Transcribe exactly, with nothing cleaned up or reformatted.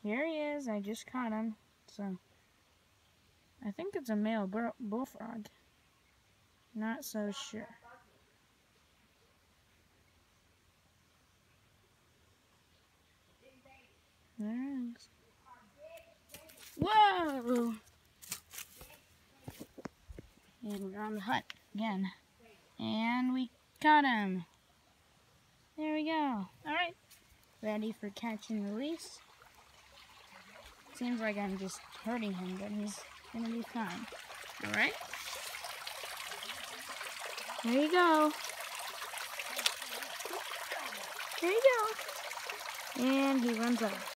Here he is. I just caught him. So, I think it's a male bullfrog. Not so sure. There it is. Whoa! And we're on the hunt again. And we caught him. There we go. Alright. Ready for catch and release. Seems like I'm just hurting him, but he's gonna be fine. Alright. There you go. There you go. And he runs off.